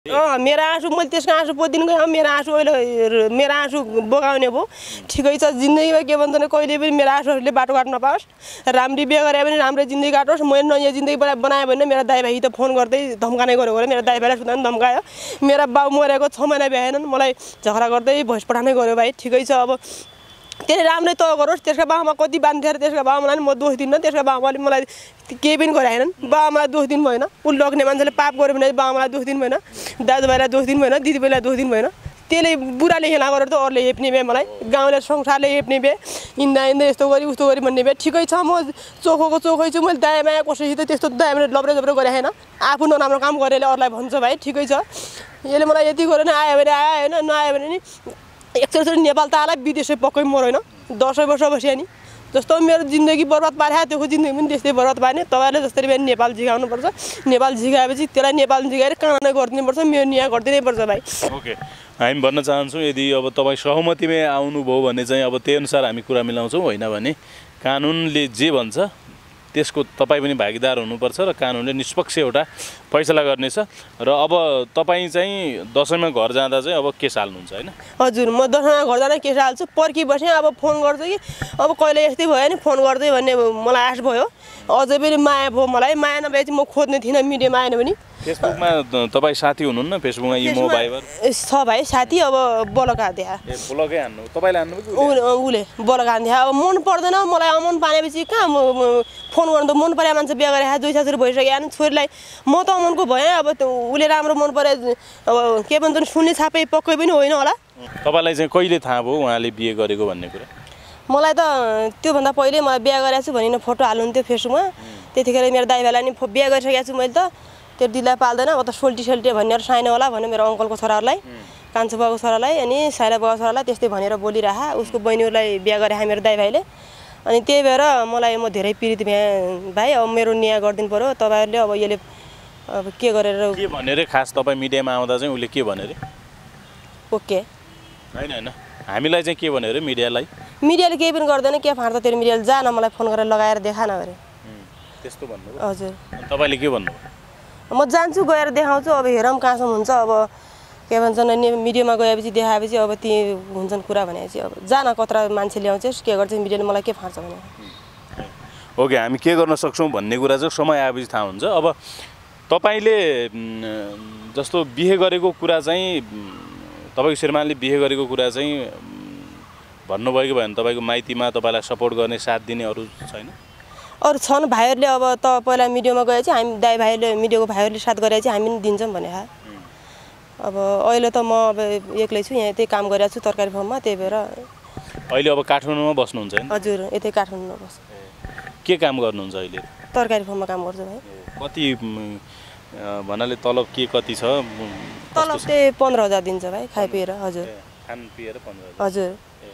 मेरा आँसु मैले त्यसको आँसु पोदिनु गएँ मेरो आँसु अहिले मेरो आँसु बगाउने भयो ठिकै छ जिन्दगीमा के भन्छ कहिले पनि मेरो आँसुहरूले बाटो काट्न नपाओस् राम्री बिहे गरे पनि राम्रो जिन्दगी काटोस् मैले नयाँ जिन्दगी बनाएँ भने मेरो दाइ भाइ त फोन गर्दै धम्काने गऱ्यो मेरो दाइ भाइलाई सुत्दा पनि धम्कायो मेरा बाउ मरेको 6 महिना भएनन् मलाई झगडा गर्दै भोइस पठाउने गऱ्यो भाइ ठिकै छ अब त्यसले राम्रै त गरोस् त्यसका बाबामा कति बान्थ्यो त्यसका बाबालाई म दोष दिन्न त्यसका बाबाले मलाई केही पनि गराएनन् बाबामालाई दोष दिनु भएन उ लग्ने मान्छेले पाप गर्यो भने बाबामालाई दोष दिनु भएन दाजुभाइलाई दोष दिनु भएन दिदीबहिनीलाई दोष दिनु भएन त्यसले बुढाले हेला गरेर त अरूले हेप्ने भए मलाई गाउँले संसारले हेप्ने भए इन्दा यस्तो गरी उस्तो गरी भन्ने भए ठिकै छ म चोखोको चोखै छु मैले दायाँ माया कसैसित त्यस्तो दायाँ माया लब्रे जब्रे गरे होइन आफू नराम्रो काम गरेले अरूलाई भन्छ भाइ ठिकै छ यसले मलाई यति गरेन आयो भने आयो होइन नआयो भने नि एकचोटि नेपाल त आला विदेशै पक्कै मरेन 10 वर्ष बस्यो नि जस्तो मेरो जिन्दगी बर्बाद पारे त्यो जिन्दगी पनि त्यस्तै बर्बाद पार्ने तपाईहरुले जसरी पनि नेपाल झिकाउनु पर्छ नेपाल झिकाएपछि त्यसलाई नेपाल झिकाएर कानुन गरिदिनु पर्छ मेरो न्याय गरिदिनै पर्छ भाइ ओके हामी भन्न चाहन्छौँ यदि अब तपाई सहमतिमै आउनुभयो भने चाहिँ अब त्यही अनुसार हामी कुरा मिलाउँछौँ होइन भने कानुनले जे भन्छ त्यसको तपाई पनि भागीदार हुनुपर्छ र कानुनले निष्पक्ष एउटा फैसला गर्नेछ र अब तपाई चाहिँ दशैंमा घर जाँदा चाहिँ अब केस हाल्नुहुन्छ हैन हजुर म दशैंमा घर जाँदा केस हाल्छु पर्खी बसे अब फोन गर्छु कि अब कहिले यस्तै भयो नि फोन गर्दै भन्ने मलाई आश भयो अझै पनि माया भयो मलाई माया नभए चाहिँ म खोज्ने थिइनँ मिडियामा आएन भने फेसबुकमा तपाई साथी हुनुहुन्न फेसबुकमा इमो भाइबर छ भाइ साथी अब बलका दिया ए बलकै हान्नु तपाईले हान्नु उले बलका दिया अब मन पर्दैन मलाई अमन पानेपछि कहाँ फोन गर्नु त मन परे मान्छे बिहे गरे 2 साल भइसक्यो अनि छोरीलाई म त अमनको भए अब उले राम्रो मन परे अब के भन्छन् सुन्ने छापै पक्कै पनि होइन होला तपाईलाई चाहिँ कहिले थाहा भयो उहाँले बिहे गरेको भन्ने कुरा मलाई त त्यो भन्दा पहिले मलाई बिहे गरेको छु भनिन फोटो हाल्नुहुन्थ्यो फेसबुकमा त्यतिखेर मेरो दाइ भाइलाई नि बिहे गरिसकेको छु मैले त त्यो दिदीलाई पाल्दैन अब त सोल्टी भनेर साइन होला भन्ने मेरो अङ्कलको छोराहरुलाई कान्छो बाबुको छोरालाई अनि साइला बाबुको छोरालाई त्यस्तै भनेर बोलिराहा उसको बहिनीहरुलाई बिहे गरे मेरो दाइ भाइले अनि त्यही भएर मलाई म धेरै पीडित भए भाइ अब मेरो न्याय गर्दिनु पर्यो तपाईहरुले अब यसले अब के गरेर के भनेर खास तपाई मिडियामा आउँदा चाहिँ उले के भनेर ओके हैन हामीलाई चाहिँ के भनेर मिडियाले केही पनि गर्दैन के फाड्छ तेरो मिडियाले जा न मलाई फोन गरेर लगाएर देखा न गरे त्यस्तो भन्नु हजुर तपाईले के भन्नु म जान्छु गएर देखाउँछु अब हेरौँ कहाँसम्म हुन्छ अब के भन्छन् मिडियामा गएपछि देखाएपछि अब ती हुन्छन् कुरा भनेपछि अब जान कत्रा मान्छे ल्याउँछस् के गर्छ मिडियाले मलाई के फाड्छ भने ओके हामी के गर्न सक्छौं भन्ने कुरा चाहिँ समय आएपछि थाहा हुन्छ अब तपाईले जस्तो बिहे गरेको कुरा चाहिँ तपाईको श्रीमानले बिहे गरेको कुरा चाहिँ भन्नुभएको भए तपाईको माइतीमा तपाईलाई सपोर्ट गर्ने साथ दिने अरु छैन अरु छन् भाइहरुले अब त पहिला मिडियामा गए चाहिँ हामी दाइ भाइले मिडियाको भाइहरुले साथ गरे चाहिँ हामी पनि दिन्छौं भने हा अब अहिले त म अब एक्लै छु यहाँ त्यही काम गरिरहेको छु तरकारी फर्ममा त्यही भएर अहिले अब काठमाडौँमा बस्नुहुन्छ हैन हजुर यतै काठमाडौँमा बस्छु के काम गर्नुहुन्छ अहिले तरकारी फर्ममा काम गर्छु भाइ कति भन्नाले तलब के कति छ तलब चाहिँ 15000 दिन्छ भाइ खाइ पिएर हजुर खान पिएर 15000 हजुर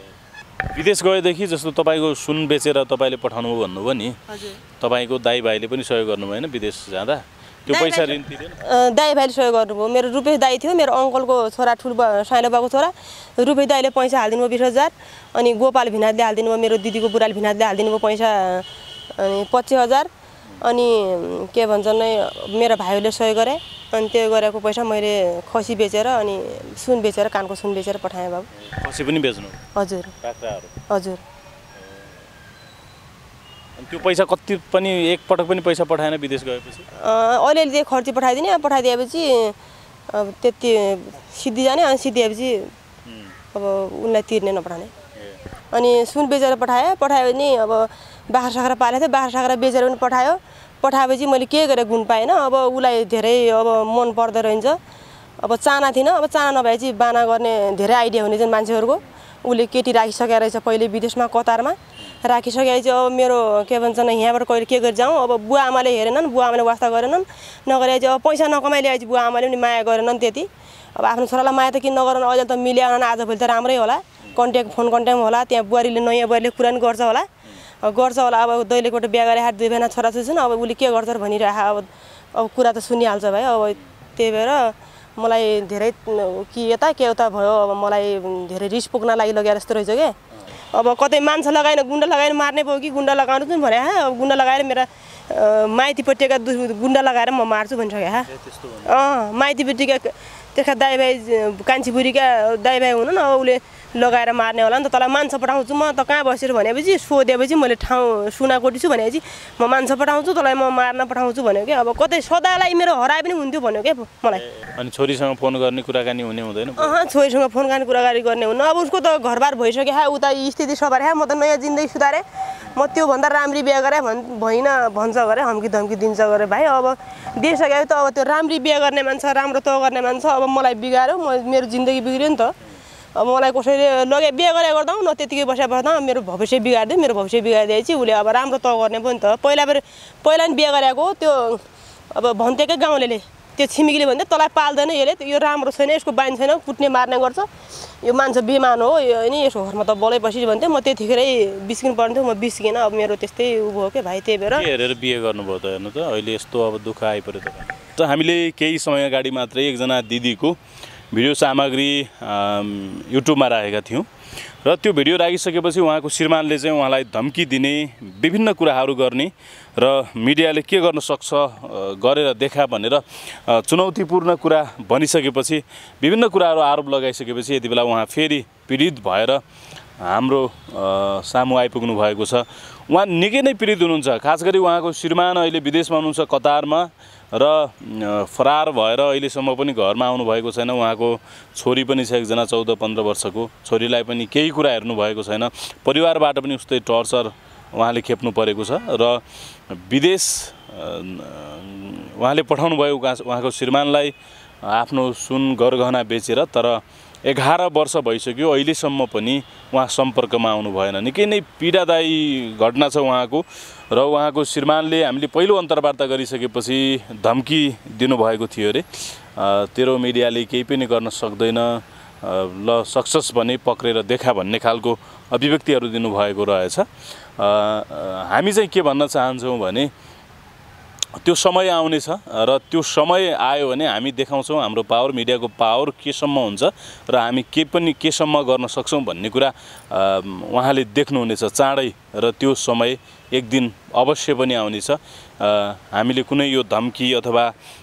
विदेश गएदेखि जस्तो तपाईको सुन बेचेर तपाईले पठाउनु भन्नुभयो नि हजुर तपाईको दाइ भाइले पनि सहयोग गर्नु भएन विदेश जाँदा त्यो पैसा ऋण तिरेन दाइ भाइले सहयोग गर्नुभयो मेरो रुपेश दाइ थियो मेरो अङ्कलको छोरा ठुलो साइलो बाबुको छोरा रुपेश दाइले पैसा हाल्दिनु भयो 20000 अनि गोपाल भिनाजले हाल्दिनु भयो मेरो दिदीको बुढाले भिनाजले हाल्दिनु भयो पैसा अनि 25000 अनि के भन्छन् मेरो भाइहरूले सहयोग गरे अनि त्यो गरेको पैसा मैले खसी बेचेर अनि सुन बेचेर कानको सुन बेचेर पठाएँ बाबु खसी पनि बेच्नु हजुर काक्राहरु हजुर अनि त्यो पैसा कति पनि एक पटक पनि पैसा पठाएन विदेश गएपछि अलिअलि चाहिँ खर्ची पठाइदिने पठाइदिएपछि अब त्यति सिद्धि जाने अनि सिद्धिएपछि अब उनलाई तिर्ने नपठाने अनि सुन बेचेर पठायो भने अब बाख्रा साख्रा पालेको थियो बाख्रा साख्रा बेचेर पनि पठाएपछि मैले के गरेँ गुण पाएन अब उलाई धेरै अब मन पर्दो रहन्छ अब चाहना थिएन अब चाहना नभएपछि बाना गर्ने धेरै आइडिया हुने चाहिँ मान्छेहरुको उले केटी राखिसकेको रहेछ पहिले विदेशमा कतारमा राखिसकेपछि अब मेरो के भन्छन् यहाँबाट कहिले के गरि जाउँ अब बुवा आमाले हेरेनन् बुवा आमाले वास्ता गरेनन् नगरे चाहिँ अब पैसा नकमाइ ल्याएपछि बुवा आमाले पनि माया गरेनन् त्यति अब आफ्नो छोरालाई माया त किन नगरन अहिले त मिल्यो आजभोलि त राम्रै होला फोन कन्ट्याक्ट होला त्यहाँ बुहारीले नयाँ बुहारीले कुरा पनि गर्छ होला अब दैलेकोट बिहे गरे 2 जना छोराछोरी छन् अब उले के गर्छ भनिरहा अब कुरा त सुनिहाल्छ भाइ अब त्यही भएर मलाई धेरै कि यता के उता भयो अब मलाई धेरै रिस पुग्न लागि लगेर जस्तो रहेछ के अब कतै मान्छे लगाइन गुण्डा लगाइन मार्ने भयो कि गुण्डा लगाउनु पनि भने अब गुण्डा लगाएर मेरा माइतीपट्टिका गुण्डा लगाएर म मार्छु भनिसके हा माइतीपट्टिका त्यसका दाइभाइ कान्छी बुढीका दाइभाइ हुनु न अब उसले लगाएर मार्ने होला नि त तँलाई मान्छे पठाउँछु म त कहाँ बसेर भनेपछि सोधेपछि मैले ठाउँ सुनाकोटी छु भनेपछि म मान्छे पठाउँछु तँलाई म मार्न पठाउँछु भन्यो कि अब कतै सदालाई मेरो हराए पनि हुन्थ्यो भन्यो क्या मलाई अनि छोरीसँग फोन गर्ने कुराकानी हुने हुँदैन छोरीसँग फोन गर्ने कुराकानी गर्ने हुन्न अब उसको त घरबार भइसक्यो हा उता स्थिति सबारे म त नयाँ जिन्दगी सुधारेँ म त्योभन्दा राम्री बिहा गरेँ भइन भन्छ गरे हम्की धम्की दिन्छ गरे भाइ अब दिइसक्यो त अब त्यो राम्री बिहा गर्ने मान्छे राम्रो त गर्ने मान्छे अब मलाई बिगाऱ्यो मेरो जिन्दगी बिग्रियो नि त अब मलाई कसैले लगे बिहा गरे गर्दा न त्यतिकै बसेर बस्दा मेरो भविष्य बिगारिदियो मेरो भविष्य बिगारिदिएपछि उसले अब राम्रो त गर्ने पनि त पहिला नि बिहा गरेको त्यो अब भन्थ्यो क्या गाउँले त्यो छिमेकीले भन्थ्यो तँलाई पाल्दैन यसले यो राम्रो छैन यसको बानी छैन कुट्ने मार्ने गर्छ यो मान्छे बिमान हो यो नि यसको घरमा त बोलाइपछि भन्थ्यो म त्यतिखेरै बिस्किनु पर्न्थ्यो म बिस्किनँ अब मेरो त्यस्तै उ भयो क्या भाइ त्यही भएर हेरेर बिहे गर्नुभयो त हेर्नु त अहिले यस्तो अब दुःख आइपर्यो त हामीले केही समय अगाडि मात्रै एकजना दिदीको भिडियो सामग्री युट्युबमा राखेका थियौँ र त्यो भिडियो राखिसकेपछि उहाँको श्रीमानले चाहिँ उहाँलाई धम्की दिने विभिन्न कुराहरू गर्ने र मिडियाले के गर्न सक्छ गरेर देखा भनेर चुनौतीपूर्ण कुरा भनिसकेपछि विभिन्न कुराहरू आरोप लगाइसकेपछि यति बेला उहाँ फेरि पीडित भएर हाम्रो सामु आइपुग्नु भएको छ उहाँ निकै नै पीडित हुनुहुन्छ खास गरी उहाँको श्रीमान अहिले विदेशमा हुनुहुन्छ कतारमा र फरार भएर अहिलेसम्म पनि घरमा आउनु भएको छैन उहाँको छोरी पनि छ एकजना 14-15 वर्षको छोरीलाई पनि केही कुरा हेर्नु भएको छैन परिवारबाट पनि उस्तै टर्चर उहाँले खेप्नु परेको छ र विदेश उहाँले पठाउनु भयो उहाँको श्रीमानलाई आफ्नो सुन गरगहना बेचेर तर 11 वर्ष भइसक्यो अहिलेसम्म पनि उहाँ सम्पर्कमा आउनु भएन निकै नै पीडादायी घटना छ उहाँको र उहाँको श्रीमानले हामीले पहिलो अन्तर्वार्ता गरिसकेपछि धम्की दिनुभएको थियो अरे तेरो मिडियाले केही पनि गर्न सक्दैन ल सक्सेस भने पक्रेर देखा भन्ने खालको अभिव्यक्तिहरू दिनुभएको रहेछ हामी चाहिँ के भन्न चाहन्छौँ भने त्यो समय आउनेछ र त्यो समय आयो भने हामी देखाउँछौँ हाम्रो पावर मिडियाको पावर केसम्म हुन्छ र हामी केसम्म गर्न सक्छौँ भन्ने कुरा उहाँले देख्नुहुनेछ चाँडै र त्यो समय एक दिन अवश्य पनि आउनेछ हामीले कुनै यो धम्की अथवा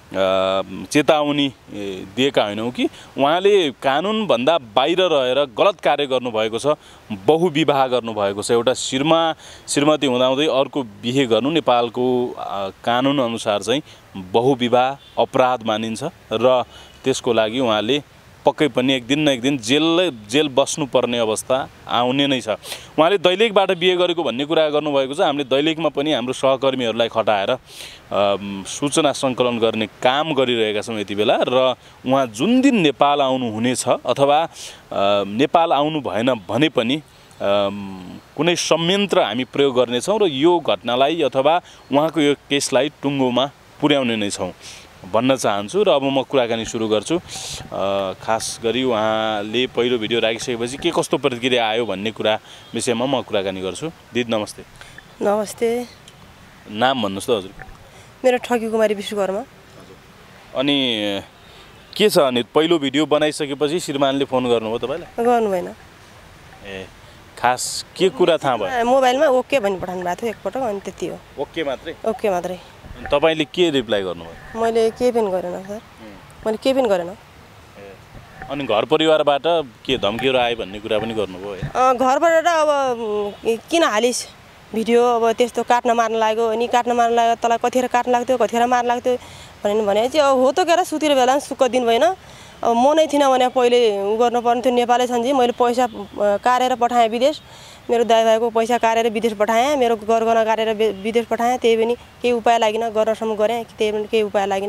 चेतावनी दिएका होइनौँ कि उहाँले कानुनभन्दा बाहिर रहेर गलत कार्य गर्नुभएको छ बहुविवाह गर्नुभएको छ एउटा श्रीमती हुँदाहुँदै अर्को बिहे गर्नु नेपालको कानुन अनुसार चाहिँ बहुविवाह अपराध मानिन्छ र त्यसको लागि उहाँले पक्कै पनि एक दिन न एक दिन जेल बस्नुपर्ने अवस्था आउने नै छ उहाँले दैलेखबाट बिहे गरेको भन्ने कुरा गर्नुभएको छ हामीले दैलेखमा पनि हाम्रो सहकर्मीहरूलाई खटाएर सूचना सङ्कलन गर्ने काम गरिरहेका छौँ यति बेला र उहाँ जुन दिन नेपाल आउनु हुनेछ अथवा नेपाल आउनु भएन भने पनि कुनै संयन्त्र हामी प्रयोग गर्नेछौँ र यो घटनालाई अथवा उहाँको यो केसलाई टुङ्गोमा पुर्याउने नै छौँ भन्न चाहन्छु र अब म कुराकानी सुरु गर्छु खास गरी उहाँले पहिलो भिडियो राखिसकेपछि के कस्तो प्रतिक्रिया आयो भन्ने कुरा विषयमा म कुराकानी गर्छु दिदी नमस्ते नमस्ते नाम भन्नुहोस् त हजुर मेरो ठगी कुमारी विश्वकर्मा अनि के छ अनि पहिलो भिडियो बनाइसकेपछि श्रीमानले फोन गर्नुभयो तपाईँलाई गर्नु भएन ए खास के कुरा थाहा भयो मोबाइलमा ओके भनी पठाउनु भएको थियो एकपटक अनि त्यति हो ओके मात्रै ओके मात्रै तपाईले के रिप्लाई गर्नुभयो मैले केही पनि गरेन सर मैले केही पनि गरेन अनि घर परिवारबाट के धम्कीहरू आयो भन्ने कुरा पनि गर्नुभयो है घरबाट अब किन हालिस् भिडियो अब त्यस्तो काट्न मार्न लाग्यो अनि काट्न मार्न लाग्यो तँलाई कतिखेर काट्न लाग्थ्यो कतिखेर मार्न लाग्थ्यो भने चाहिँ अब हो त के सुतिर बेला सुक्क दिन भएन अब म नै थिइनँ भने पहिले उ गर्नुपर्ने थियो नेपालै छन् मैले पैसा काटेर पठाएँ विदेश मेरो दाइभाइको पैसा काटेर विदेश पठाएँ मेरो गरगहना काटेर विदेश पठाएँ त्यही पनि केही उपाय लागिन गर्नसम्म गरेँ त्यही पनि केही उपाय लागिन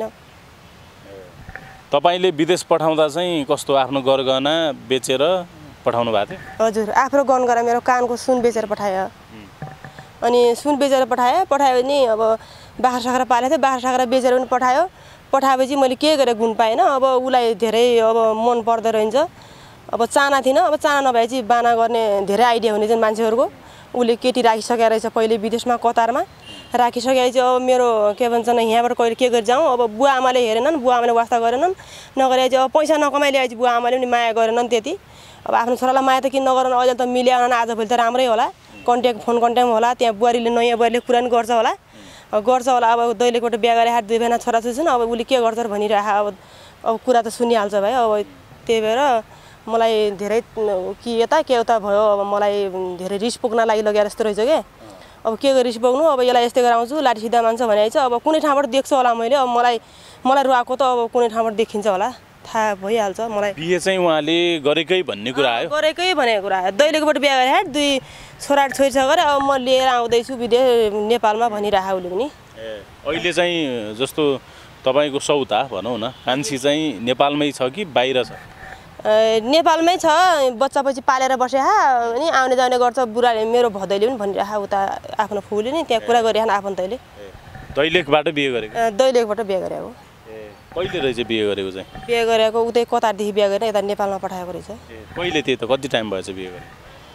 तपाईले विदेश पठाउँदा चाहिँ कस्तो आफ्नो गरगहना बेचेर पठाउनु भएको थियो हजुर आफ्नो गहना मेरो कानको सुन बेचेर पठाएँ अनि सुन बेचेर पठायो भने अब बाख्रा साख्रा पालेको थियो बाख्रा साख्रा बेचेर पनि पठाएपछि मैले के गरेर गुण पाएन अब उसलाई धेरै अब मन पर्दो रहन्छ अब चाना थिएन अब चाना नभएपछि बाना गर्ने धेरै आइडिया हुने चाहिँ मान्छेहरूको उसले केटी राखिसकेको रहेछ पहिले विदेशमा कतारमा राखिसकेपछि अब मेरो के भन्छन् यहाँबाट कहिले के गरी जाउँ अब बुवा आमाले हेरेनन् बुवा आमाले वास्ता गरेनन् नगरेपछि अब पैसा नकमाइ ल्याएपछि बुवा आमाले पनि माया गरेनन् त्यति अब आफ्नो छोरालाई माया त किन नगरन अहिले त मिल्याएन आजभोलि त राम्रै होला फोन कन्ट्याक्ट होला त्यहाँ बुहारीले नयाँ बुहारीले कुरा पनि गर्छ होला अब दैलेखबाट बिहा गरेर 2 महिना छोराछोरी छन् अब उसले के गर्छ भनिरहेको अब कुरा त सुनिहाल्छ भाइ। अब त्यही भएर मलाई धेरै कि यता के उता भयो। अब मलाई धेरै रिस पुग्न लागिलगेर जस्तो रहेछ क्या। अब के रिस पुग्नु, अब यसलाई यस्तै गराउँछु लाठी सिधा मान्छ भने चाहिँ अब कुनै ठाउँबाट देख्छु होला मैले। अब मलाई रुवाएको त अब कुनै ठाउँबाट देखिन्छ होला, थाहा भइहाल्छ मलाई। बिहे चाहिँ उहाँले गरेकै भन्ने कुरा आयो? गरेकै भनेको कुरा आयो। दैलेकोबाट बिहा गरेर 2 छोरा छोरी छ गरे। अब म लिएर आउँदैछु विदेश नेपालमा भनिरह उसले पनि। अहिले चाहिँ जस्तो तपाईँको सौता भनौँ न कान्छी चाहिँ नेपालमै छ कि बाहिर छ? नेपालमै छ, बच्चा पछि पालेर बसे अनि आउने जाने गर्छ। बुढाले मेरो भदैले पनि भनिरह उता आफ्नो फुले नि त्यहाँ कुरा गरिरहन आफन्तैले। दैलेखबाट बिहे गरेको? दैलेखबाट बिहा गरेको। कहिले रहेछ बिहे गरेको चाहिँ? बिहे गरेको उतै कतारदेखि बिहा गरेर यता नेपालमा पठाएको रहेछ। कहिले? त्यही त कति टाइम भएछ बिहे गरेको?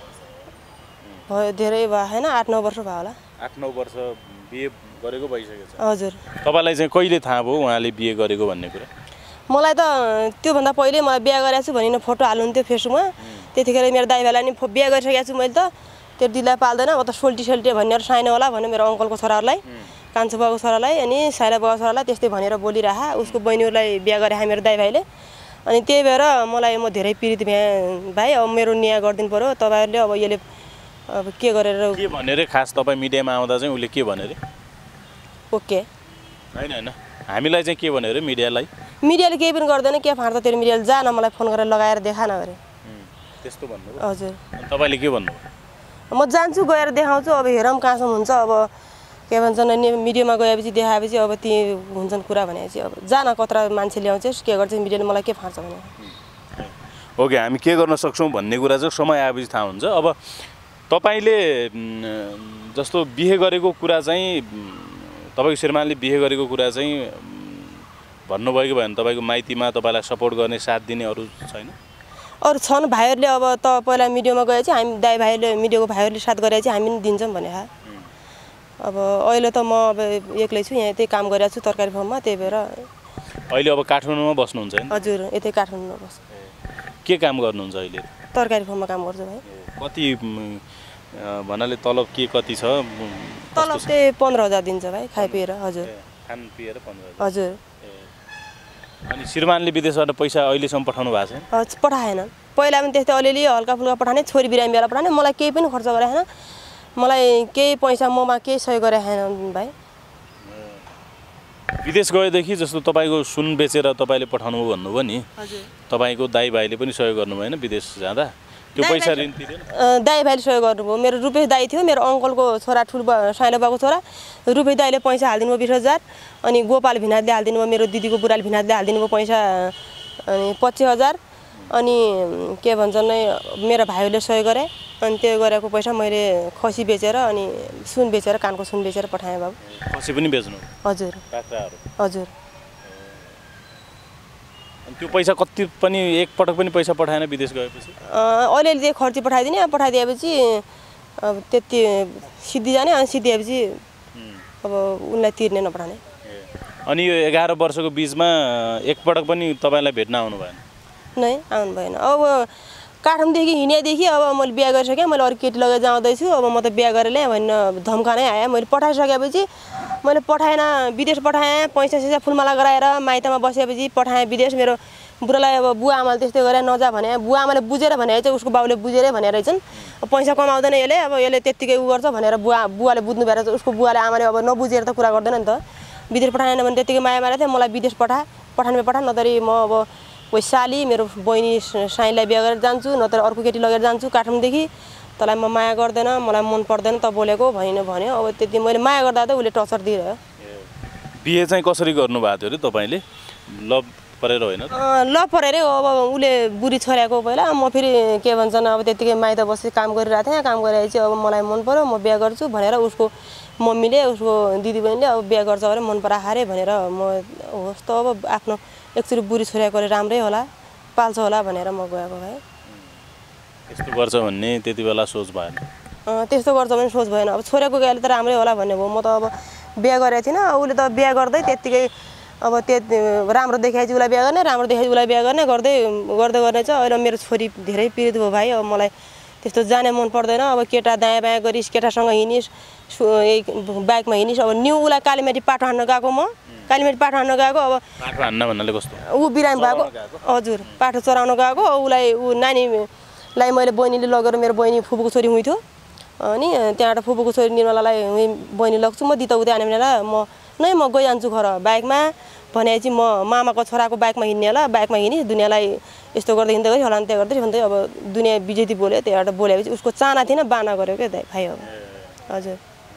भयो धेरै भयो होइन, 8-9 वर्ष भयो होला। 8-9 वर्ष बिहे गरेको भइसकेको छ? हजुर। तपाईँलाई चाहिँ कहिले थाहा भयो उहाँले बिहे गरेको भन्ने कुरा? मलाई त त्योभन्दा पहिले मलाई बिहा गरेको छु भनिन फोटो हाल्नुहुन्थ्यो फेसबुकमा। त्यतिखेर मेरो दाइ भाइलाई नि बिहा गरिसकेको छु मैले त। त्यो दिदीलाई पाल्दैन अब त सोल्टी भनेर साइनो होला भन्यो मेरो अङ्कलको छोराहरूलाई, कान्छो बाबुको छोरालाई अनि साइला बाबुको छोरालाई त्यस्तै भनेर बोलिरह। उसको बहिनीहरूलाई बिहा गरे मेरो दाइ भाइले। अनि त्यही भएर मलाई म धेरै पीडित भएँ भाइ। अब मेरो न्याय गरिदिनु पर्यो तपाईँहरूले। अब यसले अब के गरेर के भनेर खास तपाईँ मिडियामा आउँदा चाहिँ उसले के भन्यो अरे? ओके होइन होइन हामीलाई चाहिँ के भन्यो अरे मिडियालाई? मिडियाले केही पनि गर्दैन, के फाँड्छ तेरो मिडियाले, जा न मलाई फोन गरेर लगाएर देखा न अरे। त्यस्तो भन्नु? हजुर। तपाईँले के भन्नु? म जान्छु गएर देखाउँछु। अब हेरौँ कहाँसम्म हुन्छ। अब के भन्छन् मिडियामा गएपछि देखाएपछि अब ती हुन्छन् कुरा भनेपछि अब जा न कत्रा मान्छे ल्याउँछस् के गर्छस् मिडियाले मलाई के फाँड्छ भने। ओके हामी के गर्न सक्छौँ भन्ने कुरा चाहिँ समय आएपछि थाहा हुन्छ। अब तपाईँले जस्तो बिहे गरेको कुरा चाहिँ तपाईँको श्रीमानले बिहे गरेको कुरा चाहिँ भन्नुभयो कि भएन? तपाईँको माइतीमा तपाईँलाई सपोर्ट गर्ने साथ दिने अरू छैन? अरू छन् भाइहरूले। अब त पहिला मिडियामा गएपछि हामी दाइ भाइले मिडियाको भाइहरूले साथ गरेपछि हामी पनि दिन्छौँ भने। अब अहिले त म अब एक्लै छु, यहाँ यतै काम गरिरहेको छु तरकारी फर्ममा। त्यही भएर अहिले अब काठमाडौँमा बस्नुहुन्छ हैन? हजुर यतै काठमाडौँमा बस्छु। के काम गर्नुहुन्छ अहिले? तरकारी फर्ममा काम गर्छु भाइ। कति भन्नाले तलब के कति छ? तलब चाहिँ 15,000 दिन्छ भाइ खाइ पिएर। हजुर खान पिएर 15,000? हजुर। अनि श्रीमानले विदेशबाट पैसा अहिलेसम्म पठाउनु भएको छैन? पठाएन। पहिला पनि त्यस्तै अलिअलि हल्का फुल्का पठाने, छोरी बिरामी बेला पठाने। मलाई केही पनि खर्च गरेको छैन, मलाई केही पैसा ममा केही सहयोग गरेको छैन भाइ। विदेश गएदेखि जस्तो तपाईँको सुन बेचेर तपाईँले पठाउनु भन्नुभयो नि, तपाईँको दाइ भाइले पनि सहयोग गर्नुभयो होइन विदेश जाँदा? त्यो पैसा ऋण तिरेन? दाइ भाइले सहयोग गर्नुभयो। मेरो रुपेश दाइ थियो, मेरो अङ्कलको छोरा ठुलो साइलो बाबुको छोरा रुपेश दाइले पैसा हालिदिनु भयो 20,000। अनि गोपाल भिनाजले हालिदिनु भयो, मेरो दिदीको बुढाले भिनाजले हालिदिनु भयो पैसा अनि 25,000। अनि के भन्छन् मेरो भाइहरूले सहयोग गरे। अनि त्यो गरेको पैसा मैले खसी बेचेर अनि सुन बेचेर कानको सुन बेचेर पठाएँ बाबु। खसी पनि बेच्नु? हजुर। बाख्राहरू? हजुर। त्यो पैसा कति पनि एकपटक पनि पैसा पठाएन विदेश गएपछि? अलिअलि चाहिँ खर्ची पठाइदिने। पठाइदिएपछि अब त्यति सिद्धि जाने। अनि सिद्धिएपछि अब उनलाई तिर्ने नपठाने। अनि यो 11 वर्षको बिचमा एकपटक पनि तपाईँलाई भेट्न आउनु भएन? नै आउनु भएन। अब काठमाडौँदेखि हिँडेदेखि अब मैले बिहा गरिसकेँ, मैले अरू केटी लगेर जाँदैछु, अब म त बिहा गरेर ल्याएँ भनेर धम्कानै आएँ। मैले पठाइसकेपछि मैले पठाएन, विदेश पठाएँ। पैसा सैसा फुलमाला गराएर माइतमा बसेपछि पठाएँ विदेश। मेरो बुढालाई अब बुवा आमाले त्यस्तै गरेर नजा भने, बुवा आमाले बुझेर भने चाहिँ उसको बाउले बुझेरै भनेर रहेछन् पैसा कमाउँदैन यसले, अब यसले त्यत्तिकै उ गर्छ भनेर बुवाले बुझ्नु भएर उसको बुवाले आमाले अब नबुझेर त कुरा गर्दैन नि त। विदेश पठाएन भने त्यत्तिकै माया मारेको थियो। मलाई विदेश पठाउनु पठा, नतरी म अब कोही साली मेरो बहिनी साइनलाई बिहा गरेर जान्छु, नत्र अर्को केटी लगेर जान्छु काठमाडौँदेखि। तँलाई म माया गर्दैन, मलाई मन पर्दैन त बोलेको भन्यो। अब त्यति मैले माया गर्दा त उसले टर्चर दिइरह्यो। बिहे चाहिँ कसरी गर्नुभएको थियो अरे तपाईँले? लभ परेर होइन? लभ परेरै हो। अब उसले बुढी छोराको पहिला, म फेरि के भन्छन् अब त्यत्तिकै माइत बसेर काम गरिरहेको थिएँ। काम गरेपछि अब मलाई मन पर्यो, म बिहा गर्छु भनेर उसको मम्मीले उसको दिदीबहिनीले अब बिहा गर्छ भने मन पराएको अरे भनेर म होस् त अब आफ्नो एकचोटि बुढी छोराको राम्रै होला पाल्छ होला भनेर म गएको भाइ। यस्तो गर्छ भन्ने त्यति बेला सोच भएन? त्यस्तो गर्छ भने सोच भएन। अब छोराको गएले त राम्रै होला भन्ने भयो। म त अब बिहा गरेको थिइनँ। उसले त बिहा गर्दै त्यत्तिकै अब राम्रो देखाएपछि उसलाई बिहा गर्ने, राम्रो देखाएपछि उसलाई बिहा गर्ने गर्दै चाहिँ अहिले मेरो छोरी धेरै पीडित भयो भाइ। अब मलाई त्यस्तो जाने मन पर्दैन। अब केटा दायाँ बायाँ गरिस्, केटासँग हिँडिस्, बाइकमा हिँडिस्। अब न्यू उसलाई कालीमाटी पाटो हान्न गएको म कालीमाटी पाठो हान्न गएको अब पाठो हान्न भन्नाले कस्तो ऊ बिरामी भएको हजुर पाठो चराउन गएको उसलाई ऊ नानीलाई मैले बहिनीले लगेर मेरो बहिनी फुपूको छोरी हुन्थ्यो अनि त्यहाँबाट फुपूको छोरी निर्मलालाई बहिनी लग्छु म दिता उता आने भनेर म गइजान्छु घर बाइकमा भनेपछि म मामाको छोराको बाइकमा हिँड्ने होला बाइकमा हिँडी दुनियाँलाई यस्तो गर्दै हिँड्दै गयो हलान्ते गर्दै भन्दै अब दुनियाँ बिजेती बोल्यो त्यहाँबाट बोलेपछि उसको चाहना थिएन बाना गर्यो क्या भाइ अब हजुर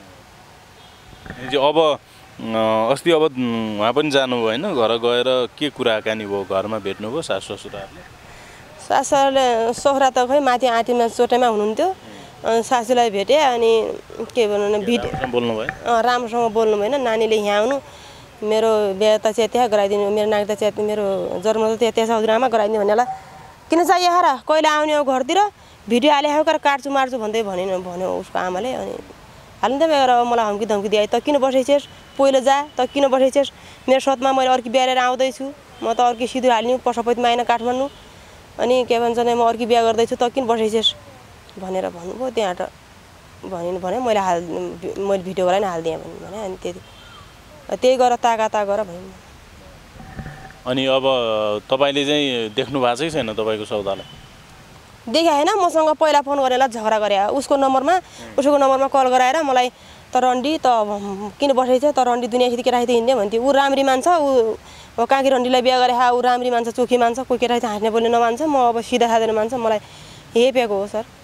अब अस्ति अब उहाँ पनि जानुभयो होइन घर गएर के कुराकानी भयो घरमा भेट्नुभयो सासु ससुराहरूले सासुले ससुरा त खै माथि आँटीमा चोटेमा हुनुहुन्थ्यो सासूलाई भेटेँ अनि के भन्नु बोल्नु भयो राम्रोसँग बोल्नु भएन नानीले यहाँ आउनु मेरो बिहा त चाहिँ त्यहाँ गराइदिनु मेरो नानी त चाहिँ मेरो जन्म त त्यहाँ हजुरआमा गराइदिनु भनेर किन चाहियो र कहिले आउने हो घरतिर भिडियो हाले कर काट्छु मार्छु भन्दै भन्यो उसको आमाले अनि हाल्नु त मलाई हम्की धम्की दिए त किन बसेछस् पहिलो जा त किन बसेछस् मेरो सतमा मैले अर्की बिहा लिएर आउँदैछु म त अर्की सिधुर हाल्नु पशुपतिमा आइन काठमाडौँ अनि के भन्छ म अर्की बिहा गर्दैछु त किन बसेछस् भनेर भन्नुभयो त्यहाँबाट भने मैले भिडियो गराइन हालिदिएँ भने अनि त्यही गर ताका गर भन्यो अनि अब तपाईँले चाहिँ देख्नु भएको छैन तपाईँको सौदालाई देखा होइन मसँग पहिला फोन गरेर झगडा गरे उसको नम्बरमा कल गराएर मलाई त रन्डी त किन बसेछ त रन्डी दुनियाँसित केटासित हिँड्ने भन्थ्यो ऊ राम्री मान्छ ऊ काकी रन्डीलाई बिहा गरे ऊ राम्री मान्छ चोखी मान्छ कोही केटासित हाँस्ने बोल्ने नमान्छ म अब सिधा साधेर मान्छ मलाई हेपेको हो सर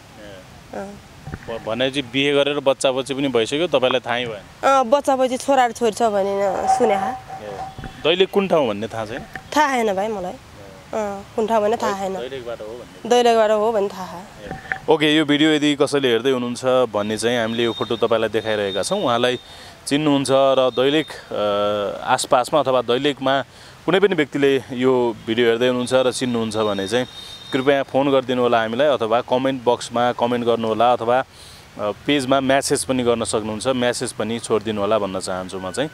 भनेपछि बिहे गरेर बच्चा पनि भइसक्यो तपाईँलाई थाहै भएन बच्चा छोरा र छोरी छ भने सुने दैलेख कुन ठाउँ भन्ने थाहा छैन थाहा छैन भाइ मलाई कुन ठाउँ भने थाहा छैन दैलेखबाट हो भने थाहा ओके यो भिडियो यदि कसैले हेर्दै हुनुहुन्छ भन्ने चाहिँ हामीले यो फोटो तपाईँलाई देखाइरहेका छौँ उहाँलाई चिन्नुहुन्छ र दैलेख आसपासमा अथवा दैलेखमा कुनै पनि व्यक्तिले यो भिडियो हेर्दै हुनुहुन्छ र चिन्नुहुन्छ भने चाहिँ कृपया फोन गरिदिनु होला हामीलाई अथवा कमेन्ट बक्समा कमेन्ट गर्नु होला अथवा पेजमा म्यासेज पनि गर्न सक्नुहुन्छ म्यासेज पनि छोडिदिनु होला भन्न चाहन्छु म चाहिँ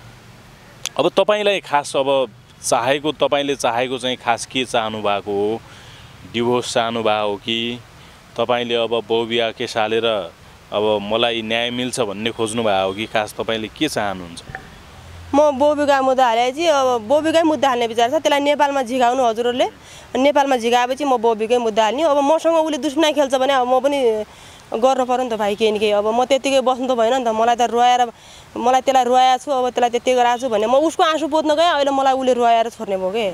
अब तपाईँलाई खास अब तपाईँले चाहेको चाहिँ खास के चाहनु भएको हो डिभोर्स चाहनु भएको हो कि तपाईँले अब बहुविवाह केस हालेर अब मलाई न्याय मिल्छ भन्ने खोज्नु भएको हो कि खास तपाईँले के चाहनुहुन्छ म बहुविवाह मुद्दा हालेपछि अब बहुविवाह मुद्दा हाल्ने विचार छ त्यसलाई नेपालमा झिकाउनु हजुरहरूले नेपालमा झिकाएपछि म बहुविवाह मुद्दा हाल्ने अब मसँग उसले दुश्मनी खेल्छ भने अब म पनि गर्नु पर्यो नि त भाइ केही न केही अब म त्यत्तिकै बस्नु त भएन नि त मलाई त मलाई त्यसलाई रुवाएको छु अब त्यसलाई त्यति गराएको छु भने म उसको आँसु पोत्न गएँ अहिले मलाई उसले रुवाएर छोड्ने भयो के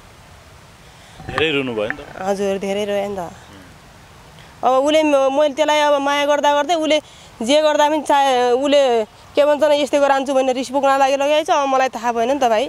धेरै रुनु भयो नि त हजुर धेरै रोयो नि त अब उसले मैले त्यसलाई अब माया गर्दा गर्दै उसले जे गर्दा पनि चाहे उसले के भन्छ न यस्तै गरान्छु भने रिस पुग्न लगाइछ अब मलाई थाहा भएन नि त भाइ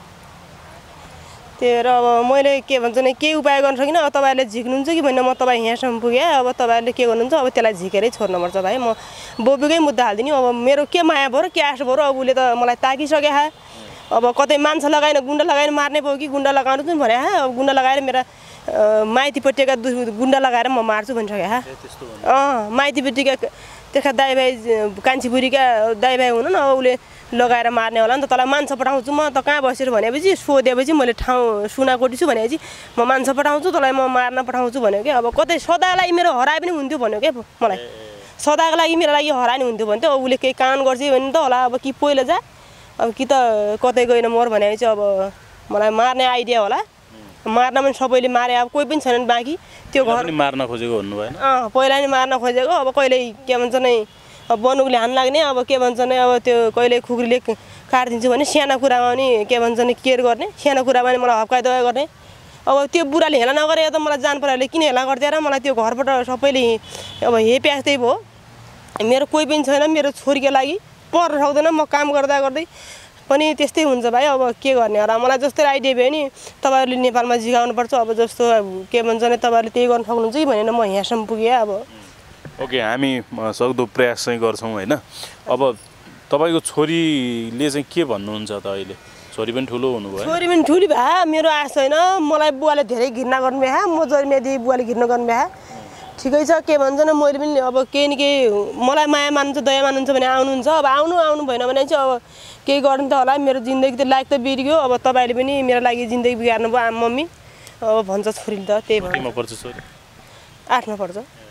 त्यही भएर अब मैले के भन्छ नि केही उपाय गर्न सकिनँ अब तपाईँहरूले झिक्नुहुन्छ कि भने म तपाईँ यहाँसम्म पुगेँ अब तपाईँहरूले के गर्नुहुन्छ अब त्यसलाई झिकेरै छोड्नुपर्छ भाइ म बोबीकै मुद्दा हालिदिनु अब मेरो के माया भयो र के आश भयो र अब उसले त मलाई ताकिसके अब कतै मान्छे लगाएन गुन्डा लगाएर मार्ने भयो कि गुन्डा लगाउनु पनि भने अब गुन्डा लगाएर मेरा माइतीपट्टिका गुन्डा लगाएर म मार्छु भनिसके माइतीपट्टिका त्यसका दाइ भाइ कान्छी बुढीका दाइ भाइ हुनु न अब उसले लगाएर मार्ने होला नि त तँलाई मान्छे पठाउँछु म त कहाँ बसेर भनेपछि सोधेपछि मैले ठाउँ सुनाकोटी छु भनेपछि म मान्छे पठाउँछु तँलाई म मार्न पठाउँछु भन्यो कि अब कतै सदालाई मेरो हराए पनि हुन्थ्यो भन्यो क्या मलाई सदाको लागि मेरो लागि हराए हुन्थ्यो भने त उसले केही कान गर्छ भने त होला अब कि पहिला जा अब कि त कतै गएन मोर भनेपछि अब मलाई मार्ने आइडिया होला मार्न पनि सबैले मारे अब कोही पनि छैनन् बाँकी त्यो घर मार्न खोजेको भन्नु भएन पहिला नि मार्न खोजेको अब कहिले के भन्छ नै अब बन्दुकले हान लाग्ने अब के भन्छ नै अब त्यो कहिले खुकुरीले काटिदिन्छु भने सानो कुरामा पनि के भन्छ नि केयर गर्ने सानो कुरामा पनि मलाई हप्काइ दबाई गर्ने अब त्यो बुढाले हेला नगरे त मलाई जान पराले किन हेला गरिदिएर मलाई त्यो घरबाट सबैले अब हेप्यास्तै भयो मेरो कोही पनि छैन मेरो छोरीको लागि पर्न सक्दैन म काम गर्दा गर्दै पनि त्यस्तै हुन्छ भाइ अब के गर्ने होला मलाई जस्तो आइडिया भयो नि तपाईँहरूले नेपालमा झिकाउनुपर्छ अब जस्तो के भन्छ नि तपाईँहरूले त्यही गर्न सक्नुहुन्छ कि भनेर म यहाँसम्म पुगेँ अब ओके हामी सक्दो प्रयास चाहिँ गर्छौँ होइन अब तपाईँको छोरीले चाहिँ के भन्नुहुन्छ त अहिले छोरी पनि ठुलो हुनुभयो छोरी पनि ठुली भए मेरो आश छैन मलाई बुवाले धेरै घृणा गर्नु भए म जन्मेदेखि बुवाले घृणा गर्नु भए ठिकै छ के भन्छ न मैले पनि अब केही न केही मलाई माया मान्नुहुन्छ दया मान्नुहुन्छ भने आउनुहुन्छ अब आउनु भएन भने चाहिँ अब केही गर्नु त होला मेरो जिन्दगी त लाइक त बिर्ग्यो अब तपाईँले पनि मेरो लागि जिन्दगी बिगार्नु भयो मम्मी अब भन्छ छोरीले त त्यही भयो 8मा पर्छ छोरी 8मा पर्छ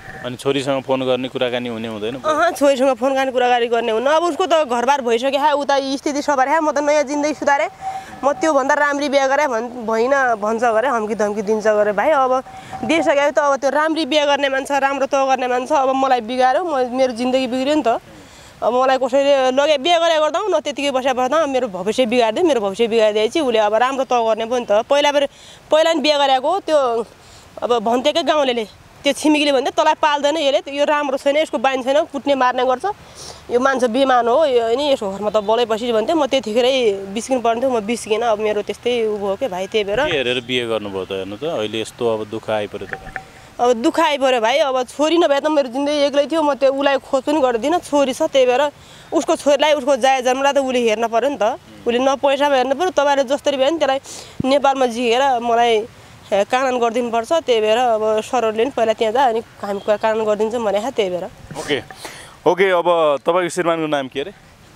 अनि छोरीसँग फोन गर्ने कुराकानी हुने हुँदैन? छोरीसँग फोन गर्ने कुराकानी गर्ने हुन्न। अब उसको त घरबार भइसक्यो है, उता स्थिति सबार है, म त नयाँ जिन्दगी सुधारेँ, म त्योभन्दा राम्री बिहा गरेँ भइन भन्छ गरे, हम्की धम्की दिन्छ गरे। भाइ अब दिइसक्यो त, अब त्यो राम्री बिहा गर्ने मान्छे, राम्रो तह गर्ने मान्छे अब मलाई बिगाऱ्यो, मेरो जिन्दगी बिग्रियो नि त। अब मलाई कसैले लगे बिहा गरे गर्दा न त्यतिकै बसेर बस्दा मेरो भविष्य बिगारिदियो, मेरो भविष्य बिगारिदिएपछि उसले अब राम्रो तह गर्ने पनि त। पहिला नि बिहा गरेको त्यो अब भन्थ्यो क्या गाउँले, त्यो छिमेकीले भन्थ्यो तँलाई पाल्दैन यसले, यो राम्रो छैन, यसको बानी छैन, कुट्ने मार्ने गर्छ, यो मान्छे बेमान हो, यो होइन यसको घरमा त बलै पछि भन्थ्यो। म त्यतिखेरै बिस्किनु पर्ने थियो, म बिस्किनँ। अब मेरो त्यस्तै उ भयो क्या भाइ। त्यही भएर हेरेर बिहे गर्नुभयो त। हेर्नु त अहिले यस्तो अब दुःख आइपर्यो त। अब दुःख आइपर्यो भाइ। अब छोरी नभए त मेरो जिन्दगी एक्लै थियो, म त्यो उसलाई खोज पनि गर्दिनँ। छोरी छ, त्यही भएर उसको छोरीलाई उसको जाय जन्मलाई त उसले हेर्न पऱ्यो नि त। उसले न पैसामा हेर्नु पऱ्यो, तपाईँहरूले जसरी भयो नि त्यसलाई नेपालमा झिकेर मलाई कानुन गरिदिनुपर्छ। त्यही भएर अब सरहरूले पनि पहिला त्यहाँ जा, अनि हामी कानुन गरिदिन्छौँ भने त्यही भएर। ओके अब तपाईँको श्रीमानको नाम के अरे?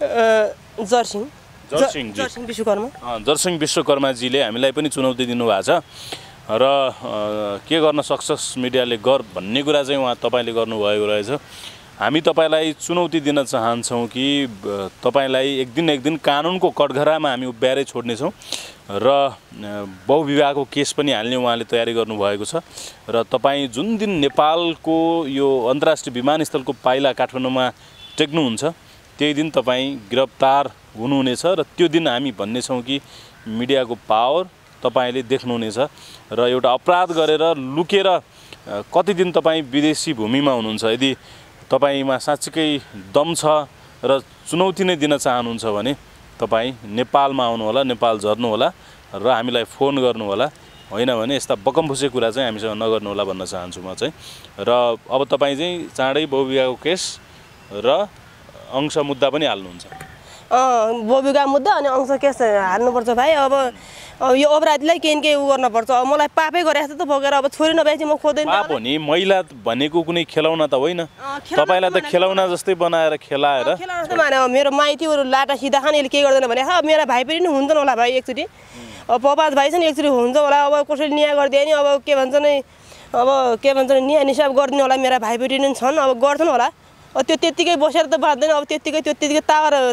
जरसिंह विश्वकर्मा। जरसिंह विश्वकर्माजीले हामीलाई पनि चुनौती दिनुभएको छ र के गर्न सक्छस् मिडियाले गर भन्ने कुरा चाहिँ उहाँ तपाईँले गर्नुभएको रहेछ। हामी तपाईँलाई चुनौती दिन चाहन्छौँ कि तपाईँलाई एक दिन कानुनको कठघरामा हामी उभ्याएरै छोड्नेछौँ र बहुविवाहको केस पनि हाल्ने उहाँले तयारी गर्नुभएको छ। र तपाईँ जुन दिन नेपालको यो अन्तर्राष्ट्रिय विमानस्थलको पाइला काठमाडौँमा टेक्नुहुन्छ त्यही दिन तपाईँ गिरफ्तार हुनुहुनेछ र त्यो दिन हामी भन्नेछौँ कि मिडियाको पावर तपाईँले देख्नुहुनेछ र एउटा अपराध गरेर लुकेर कति दिन तपाईँ विदेशी भूमिमा हुनुहुन्छ। यदि तपाईमा साँच्चीकै दम छ र चुनौती नै दिन चाहनुहुन्छ भने तपाईँ नेपालमा आउनुहोला, नेपाल झर्नुहोला र हामीलाई फोन गर्नुहोला। होइन भने यस्ता बकमफुसे कुरा चाहिँ हामीसँग नगर्नुहोला भन्न चाहन्छु म चाहिँ। र अब तपाईँ चाहिँ चाँडै बहुविवाहको केस र अंश मुद्दा पनि हाल्नुहुन्छ? बहुविवाह मुद्दा अनि अंश केस हाल्नुपर्छ भाइ। अब यो अपराधीलाई केही न केही उ गर्नुपर्छ। अब मलाई पापै गरे जस्तो त भोगेर अब छोरी नभएपछि म खोज्दैन। पाप हो नि, महिला भनेको कुनै खेलाउना त होइन, तपाईँलाई त खेलाउना जस्तै बनाएर खेलाएर माने मेरो माइतीहरू लाटा सिधा खाने यसले के गर्दैन भने मेरा भाइ पनि हुन्छन् होला भाइ एकचोटि। अब पपाज भाइ छ नि एकचोटि हुन्छ होला। अब कसैले न्याय गरिदियो नि, अब के भन्छ नि, अब के भन्छ नि, न्याय निसाब गरिदिनु होला। मेरा भाइ पनि छन्, अब गर्छन् होला। त्यो त्यत्तिकै बसेर त बाँच्दैन। अब त्यत्तिकै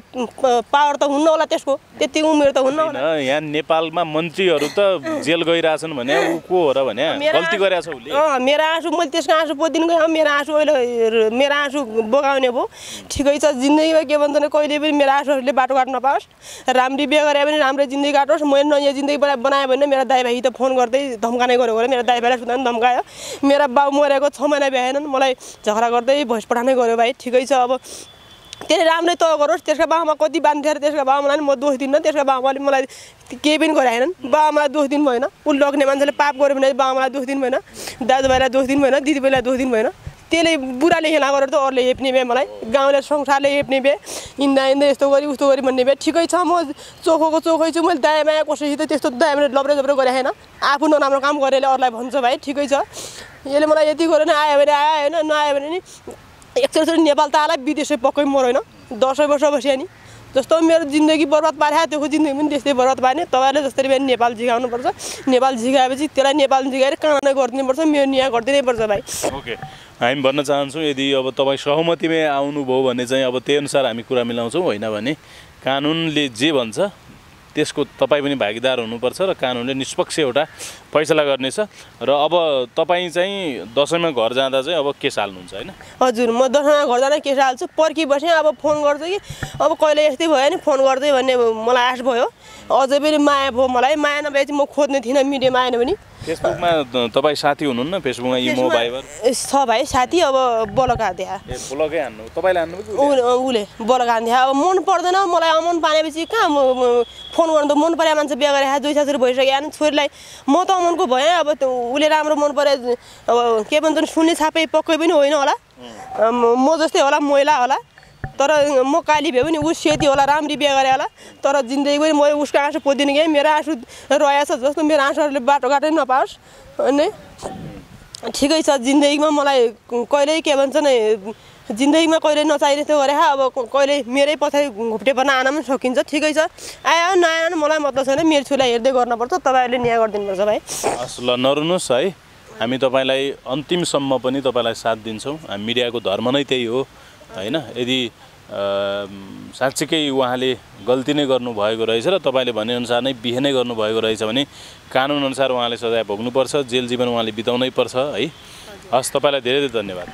पावर त हुन्न होला, त्यसको त्यति उमेर त हुन्न होला। यहाँ नेपालमा मन्त्रीहरू त जेल गइरहेछन् भने ऊ को हो र भने गल्ती गरेछ उसले। मेरो आँसु मैले त्यसको आँसु पोदिनु गएँ। मेरो आँसु अहिले मेरो आँसु बगाउने भयो। ठिकै छ, जिन्दगीमा के भन्छ नि, कहिले पनि मेरो आँसुहरूले बाटो काट्न नपाओस्। राम्री बिहा गरे पनि राम्रै जिन्दगी काटोस्। मैले नयाँ जिन्दगी बनाएँ भने मेरो दाइ भाइ त फोन गर्दै धम्काने गऱ्यो भने मेरो दाइ भाइलाई सुधा धम्कायो। मेरा बाउ मरेको 6 महिना भ्याएनन्, मलाई झगडा गर्दै भोइस पठानै गऱ्यो भाइ। ठिकै छ, अब त्यसले राम्रै तह गरोस्। त्यसका बाबामा कति बान्थ्यो अरे, त्यसका बाबालाई म दोष दिन्न। त्यसका बाबाले मलाई केही पनि गराएनन्। बाबामालाई दोष दिनु भएन। उ लग्ने मान्छेले पाप गर्यो भने बाबामालाई दोष दिनु भएन, दाजुभाइलाई दोष दिनु भएन, दिदीबहिनीलाई दोष दिनु भएन। त्यसले बुढाले हेला गरेर त अरूले हेप्ने भए, मलाई गाउँले संसारले हेप्ने भए, हिँड्दा यस्तो गरी उस्तो गरी भन्ने भए। ठिकै छ, म चोखोको चोखै छु। मैले दायाँ माया कसैसित त्यस्तो दायाँ माया लब्रे जब्रे गरे होइन। आफू नराम्रो काम गरेर अरूलाई भन्छ भाइ। ठिकै छ, यसले मलाई यति गरेन, आयो भने आयो, होइन नआयो भने नि एकचोटि नेपाल त आला, विदेशै पक्कै मरेन। 10 वर्ष बस्यो नि, जस्तो मेरो जिन्दगी बर्बाद पारे त्यो जिन्दगी पनि त्यस्तै बर्बाद पार्ने। तपाईँहरूले जसरी पनि नेपाल झिकाउनुपर्छ। नेपाल झिकाएपछि त्यसलाई नेपाल झिकाएर कानुन गरिदिनुपर्छ। मेरो न्याय गरिदिनै पर्छ भाइ। ओके, हामी भन्न चाहन्छौँ यदि अब तपाईँ सहमतिमै आउनुभयो भने चाहिँ अब त्यही अनुसार हामी कुरा मिलाउँछौँ। होइन भने कानुनले जे भन्छ त्यसको तपाईँ पनि भागीदार हुनुपर्छ र कानुनले निष्पक्ष एउटा फैसला गर्नेछ। र अब तपाईँ चाहिँ दसैँमा घर जाँदा चाहिँ अब केस हाल्नुहुन्छ होइन? हजुर, म दसैँमा घर जाँदा केस हाल्छु। पर्खिबसेँ, अब फोन गर्छु कि अब कहिले यस्तै भयो नि फोन गर्दै भन्ने मलाई आश भयो। अझै पनि माया भयो मलाई। माया नभएपछि म खोज्ने थिइनँ मिडियामा आएन भने। फेसबुकमा तपाईँ साथी हुनुहुन्न? फेसबुकमा इमो भाइबर छ भाइ साथी। अब बलक हान्थ्यो, बलकै हान्नु, तपाईँले हान्नु उसले बलक हान्थ्यो। अब मन पर्दैन मलाई। मन पानेपछि कहाँ फोन गर्नु त मन परे मान्छे बिहा गरेर 2 साल भइसक्यो। छोरीलाई म त अमनको भएँ। अब उसले राम्रो मन परे, अब के भन्छ सुन्ने छापे पक्कै पनि होइन होला। म जस्तै होला, महिला होला, तर म काली भए पनि ऊ सेती होला, राम्री बिहा गरे होला। तर जिन्दगी पनि मैले उसको आँसु पोदिनु गएँ। मेरो आँसु रहेछ जस्तो मेरो आँसुहरूले बाटो काटै नपाओस्। अनि ठिकै छ, जिन्दगीमा मलाई कहिल्यै के भन्छ नि, जिन्दगीमा कहिले नचाहिने थियो गरे। अब कहिले मेरै पछाडि घुप्टे पर्न आन पनि सकिन्छ। ठिकै छ, आयो नआयो मलाई मतलब छैन। मेरो छोरीलाई हेर्दै गर्नुपर्छ। तपाईँहरूले न्याय गरिदिनुपर्छ भाइ। हस् ल, नरुनुहोस् है। हामी तपाईँलाई अन्तिमसम्म पनि तपाईँलाई साथ दिन्छौँ। हामी मिडियाको धर्म नै त्यही हो हैन। यदि साँच्चीकै उहाँले गल्ती नै गर्नुभएको रहेछ र तपाईँले भनेअनुसार नै बिहे नै गर्नुभएको रहेछ भने कानुनअनुसार उहाँले सजाय भोग्नुपर्छ, जेल जीवन उहाँले बिताउनै पर्छ है। हस्, तपाईँलाई धेरै धेरै धन्यवाद।